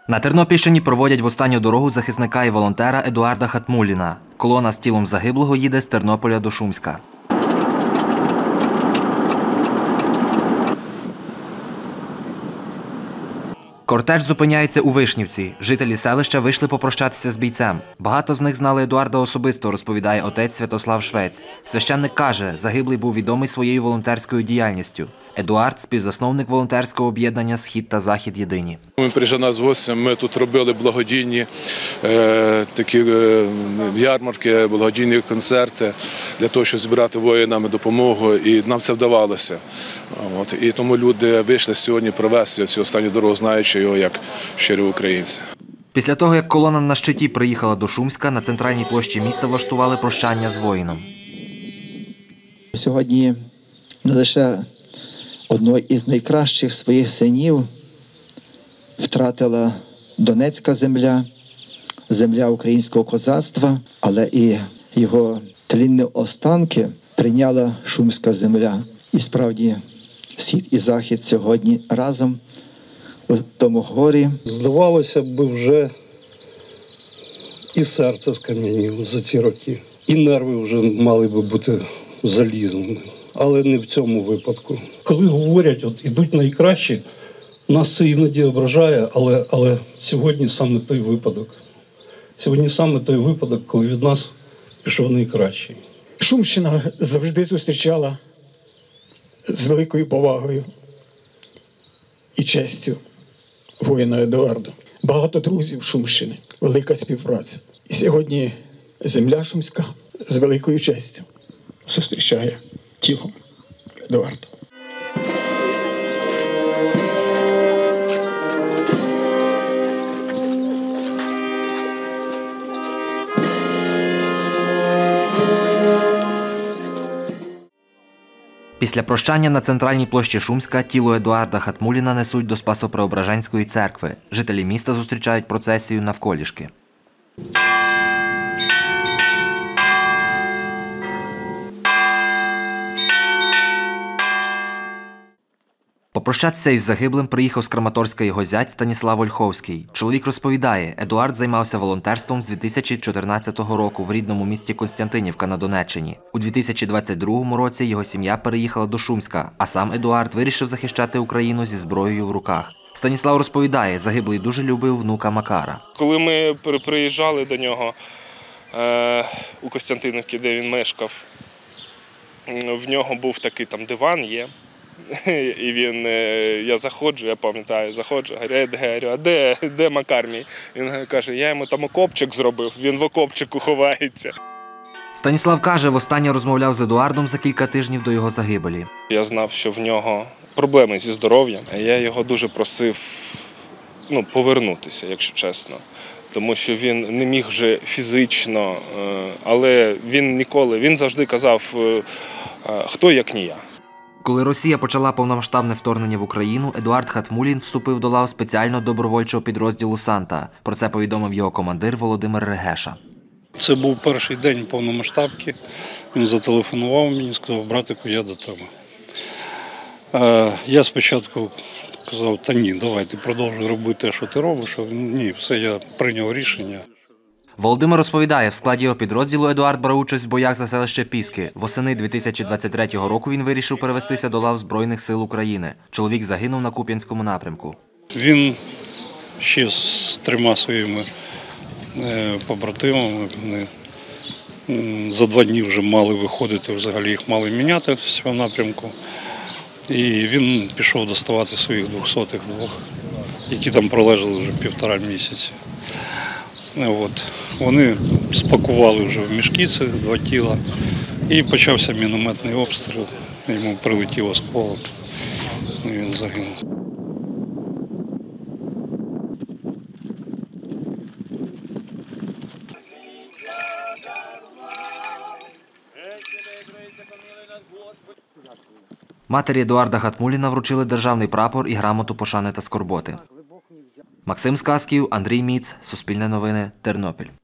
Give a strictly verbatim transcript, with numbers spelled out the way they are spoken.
На Тернопільщині проводять в останню дорогу захисника і волонтера Едуарда Хатмулліна. Колона з тілом загиблого їде з Тернополя до Шумська. Кортеж зупиняється у Вишнівці. Жителі селища вийшли попрощатися з бійцем. Багато з них знали Едуарда особисто, розповідає отець Святослав Швець. Священник каже, загиблий був відомий своєю волонтерською діяльністю. Едуард – співзасновник волонтерського об'єднання «Схід та Захід єдині». Він приїжджав нас в гості, ми тут робили благодійні е, такі е, ярмарки, благодійні концерти для того, щоб збирати воїнам допомогу, і нам це вдавалося. От, і тому люди вийшли сьогодні провести цю останню дорогу, знаючи його як щирі українці. Після того, як колона на щиті приїхала до Шумська, на центральній площі міста влаштували прощання з воїном. Сьогодні не лише одного із найкращих своїх синів втратила Донецька земля, земля українського козацтва, але і його тлінні останки прийняла Шумська земля. І справді Схід і Захід сьогодні разом у тому горі. Здавалося б, вже і серце скам'яніло за ці роки, і нерви вже мали би бути залізними. Але не в цьому випадку. Коли говорять, от ідуть найкращі, нас це іноді ображає, але, але сьогодні саме той випадок. Сьогодні саме той випадок, коли від нас пішов найкращий. Шумщина завжди зустрічала з великою повагою і честю воїна Едуарда. Багато друзів Шумщини, велика співпраця. І сьогодні земля Шумська з великою честю зустрічає тіло Едуарда. Після прощання на центральній площі Шумська тіло Едуарда Хатмулліна несуть до Спасо-Преображенської церкви. Жителі міста зустрічають процесію навколішки. Попрощатися із загиблим приїхав з Краматорська його зять Станіслав Ольховський. Чоловік розповідає, Едуард займався волонтерством з дві тисячі чотирнадцятого року в рідному місті Костянтинівка на Донеччині. У дві тисячі двадцять другому році його сім'я переїхала до Шумська, а сам Едуард вирішив захищати Україну зі зброєю в руках. Станіслав розповідає, загиблий дуже любив внука Макара. Коли ми приїжджали до нього е, у Костянтинівці, де він мешкав, в нього був такий там диван є. І він, я заходжу, я пам'ятаю, заходжу, говорю, а де, де Макар мій? Він каже, я йому там окопчик зробив, він в окопчику ховається. Станіслав каже, востаннє розмовляв з Едуардом за кілька тижнів до його загибелі. Я знав, що в нього проблеми зі здоров'ям, я його дуже просив ну, повернутися, якщо чесно. Тому що він не міг вже фізично, але він ніколи, він завжди казав, хто як не я. Коли Росія почала повномасштабне вторгнення в Україну, Едуард Хатмуллін вступив до лав спеціального добровольчого підрозділу «Санта». Про це повідомив його командир Володимир Регеша. Це був перший день повномасштабки. Він зателефонував мені, сказав, братику, я до тебе. Я спочатку казав, та ні, давай, ти продовжуй робити те, що ти робиш. Ні, все, я прийняв рішення. Володимир розповідає, в складі його підрозділу Едуард брав участь в боях за селище Піски. Восени дві тисячі двадцять третього року він вирішив перевестися до лав Збройних сил України. Чоловік загинув на Куп'янському напрямку. Він ще з трьома своїми побратимами, вони за два дні вже мали виходити, взагалі їх мали міняти з цього напрямку. І він пішов доставати своїх двохсотих двох, які там пролежали вже півтора місяці. От. Вони спакували вже в мішки ці два тіла і почався мінометний обстріл, йому прилетів осколок і він загинув. Матері Едуарда Хатмулліна вручили державний прапор і грамоту пошани та скорботи. Максим Сказків, Андрій Міц, Суспільне новини, Тернопіль.